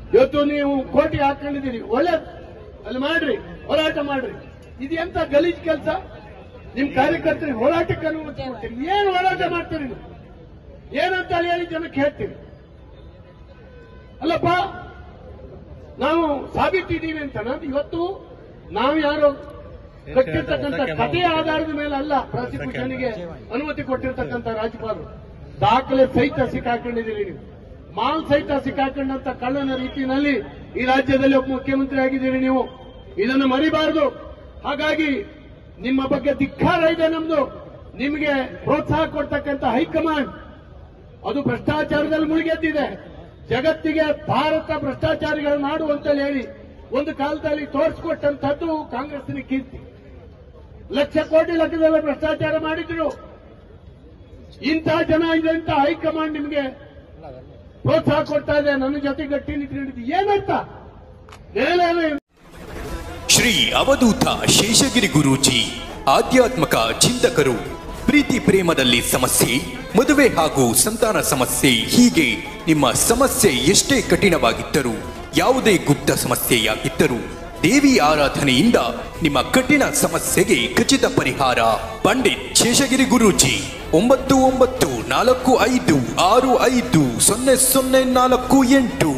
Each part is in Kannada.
ಇವತ್ತು ನೀವು ಕೋಟಿ ಹಾಕೊಂಡಿದ್ದೀರಿ, ಒಳ್ಳೇದು, ಅಲ್ಲಿ ಮಾಡ್ರಿ, ಹೋರಾಟ ಮಾಡ್ರಿ. ಇದು ಎಂತ ಗಲೀಜ್ ಕೆಲಸ? ನಿಮ್ ಕಾರ್ಯಕರ್ತರಿಗೆ ಹೋರಾಟಕ್ಕೆ ಅನುಮತಿ ಕೊಡ್ತೀರಿ, ಏನ್ ಹೋರಾಟ ಮಾಡ್ತೀರಿ ನೀವು? ಏನಂತ ಹೇಳಿ ಜನಕ್ಕೆ ಹೇಳ್ತೀರಿ? ಅಲ್ಲಪ್ಪ, ನಾವು ಸಾಬೀತಿದ್ದೀವಿ ಅಂತ ಇವತ್ತು ನಾವು ಯಾರು ಕಟ್ಟಿರ್ತಕ್ಕಂಥ ಕಥೆಯ ಆಧಾರದ ಮೇಲೆ ಅಲ್ಲ ಪ್ರಾಸಿಕ್ಯೂಷನ್ಗೆ ಅನುಮತಿ ಕೊಟ್ಟಿರ್ತಕ್ಕಂಥ ರಾಜ್ಯಪಾಲರು, ದಾಖಲೆ ಸಹಿತ ಸಿಕ್ಕಾಕೊಂಡಿದ್ದೀರಿ ನೀವು. ಮಾಲ್ ಸಹಿತ ಸಿಕ್ಕಾಕೊಂಡಂತ ಕಳ್ಳನ ರೀತಿಯಲ್ಲಿ ಈ ರಾಜ್ಯದಲ್ಲಿ ಒಬ್ಬ ಮುಖ್ಯಮಂತ್ರಿ ಆಗಿದ್ದೀರಿ ನೀವು. ಇದನ್ನು ಮರಿಬಾರದು. ಹಾಗಾಗಿ ನಿಮ್ಮ ಬಗ್ಗೆ ಧಿಕ್ಕಾರ ಇದೆ ನಮ್ದು. ನಿಮಗೆ ಪ್ರೋತ್ಸಾಹ ಕೊಡ್ತಕ್ಕಂಥ ಹೈಕಮಾಂಡ್ ಅದು ಭ್ರಷ್ಟಾಚಾರದಲ್ಲಿ ಮುಳುಗೆದ್ದಿದೆ. ಜಗತ್ತಿಗೆ ಭಾರತ ಭ್ರಷ್ಟಾಚಾರಿಗಳ ನಾಡು ಅಂತ ಹೇಳಿ ಒಂದು ಕಾಲದಲ್ಲಿ ತೋರಿಸಿಕೊಟ್ಟಂತದ್ದು ಕಾಂಗ್ರೆಸ್ಸಿನ ಕೀರ್ತಿ. ಲಕ್ಷ ಕೋಟಿ ಲೆಕ್ಕದಲ್ಲ ಭ್ರಷ್ಟಾಚಾರ ಮಾಡಿದ್ರು. ಇಂಥ ಜನ ಇದೆ ಅಂತ ಹೈಕಮಾಂಡ್ ನಿಮಗೆ ಪ್ರೋತ್ಸಾಹ ಕೊಡ್ತಾ ಇದೆ. ನನ್ನ ಜೊತೆ ಗಟ್ಟಿ ನಿಂತು ಏನಂತ ಶ್ರೀ ಅವಧೂತ ಶೇಷಗಿರಿ ಗುರೂಜಿ ಆಧ್ಯಾತ್ಮಕ ಚಿಂತಕರು. ಪ್ರೀತಿ ಪ್ರೇಮದಲ್ಲಿ ಸಮಸ್ಯೆ, ಮದುವೆ ಹಾಗೂ ಸಂತಾನ ಸಮಸ್ಯೆ, ಹೀಗೆ ನಿಮ್ಮ ಸಮಸ್ಯೆ ಎಷ್ಟೇ ಕಠಿಣವಾಗಿದ್ದರೂ, ಯಾವುದೇ ಗುಪ್ತ ಸಮಸ್ಯೆಯಾಗಿದ್ದರೂ ದೇವಿ ಆರಾಧನೆಯಿಂದ ನಿಮ್ಮ ಕಠಿಣ ಸಮಸ್ಯೆಗೆ ಖಚಿತ ಪರಿಹಾರ. ಪಂಡಿತ್ ಶೇಷಗಿರಿ ಗುರೂಜಿ 9945650048.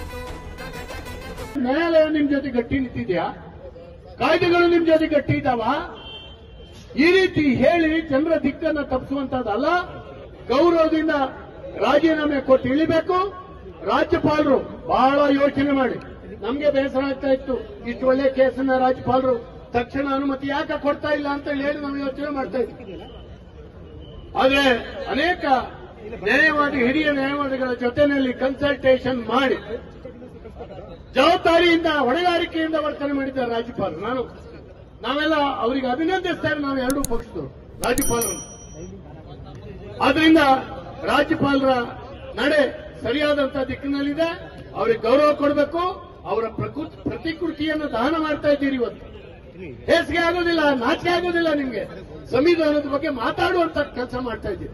ನ್ಯಾಯಾಲಯ ನಿಮ್ ಜೊತೆ ಗಟ್ಟಿ ನಿಂತಿದ್ಯಾ? ಕಾಯ್ದೆಗಳು ನಿಮ್ ಜೊತೆ ಗಟ್ಟಿ ಇದ್ದಾವ? ಈ ರೀತಿ ಹೇಳಿ ಜನರ ದಿಕ್ಕನ್ನ ತಪ್ಪಿಸುವಂತದ್ದಲ್ಲ. ಗೌರವದಿಂದ ರಾಜೀನಾಮೆ ಕೊಟ್ಟು ಇಳಿಬೇಕು. ರಾಜ್ಯಪಾಲರು ಬಹಳ ಯೋಚನೆ ಮಾಡಿ. ನಮ್ಗೆ ಬೇಸರ ಆಗ್ತಾ ಇತ್ತು, ಇಷ್ಟು ಒಳ್ಳೆ ಕೇಸನ್ನ ರಾಜ್ಯಪಾಲರು ತಕ್ಷಣ ಅನುಮತಿ ಯಾಕೆ ಕೊಡ್ತಾ ಇಲ್ಲ ಅಂತ ಹೇಳಿ ನಾವು ಯೋಚನೆ ಮಾಡ್ತಾ ಇದ್ವಿ. ಆದ್ರೆ ಅನೇಕ ನ್ಯಾಯವಾದಿ, ಹಿರಿಯ ನ್ಯಾಯವಾದಿಗಳ ಜೊತೆಯಲ್ಲಿ ಕನ್ಸಲ್ಟೇಷನ್ ಮಾಡಿ ಜವಾಬ್ದಾರಿಯಿಂದ, ಹೊಣೆಗಾರಿಕೆಯಿಂದ ವರ್ತನೆ ಮಾಡಿದ್ದಾರೆ ರಾಜ್ಯಪಾಲರು. ನಾವೆಲ್ಲ ಅವರಿಗೆ ಅಭಿನಂದಿಸ್ತೇವೆ, ನಾವು ಎರಡೂ ಪಕ್ಷದವರು ರಾಜ್ಯಪಾಲರು. ಆದ್ರಿಂದ ರಾಜ್ಯಪಾಲರ ನಡೆ ಸರಿಯಾದಂತ ದಿಕ್ಕಿನಲ್ಲಿದೆ. ಅವರಿಗೆ ಗೌರವ ಕೊಡಬೇಕು. ಅವರ ಪ್ರತಿಕೃತಿಯನ್ನು ದಹನ ಮಾಡ್ತಾ ಇದ್ದೀರಿ ಇವತ್ತು. ಹೇಸಿಗೆ ಆಗೋದಿಲ್ಲ, ನಾಚಿಕೆ ಆಗೋದಿಲ್ಲ ನಿಮ್ಗೆ. ಸಂವಿಧಾನದ ಬಗ್ಗೆ ಮಾತಾಡುವಂತ ಕೆಲಸ ಮಾಡ್ತಾ ಇದ್ದೀರಿ.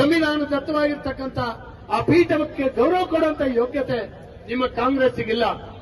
ಸಂವಿಧಾನದತ್ತವಾಗಿರ್ತಕ್ಕಂಥ ಆ ಪೀಠಕ್ಕೆ ಗೌರವ ಕೊಡುವಂತ ಯೋಗ್ಯತೆ ನಿಮ್ಮ ಕಾಂಗ್ರೆಸ್ಸಿಗಿಲ್ಲ.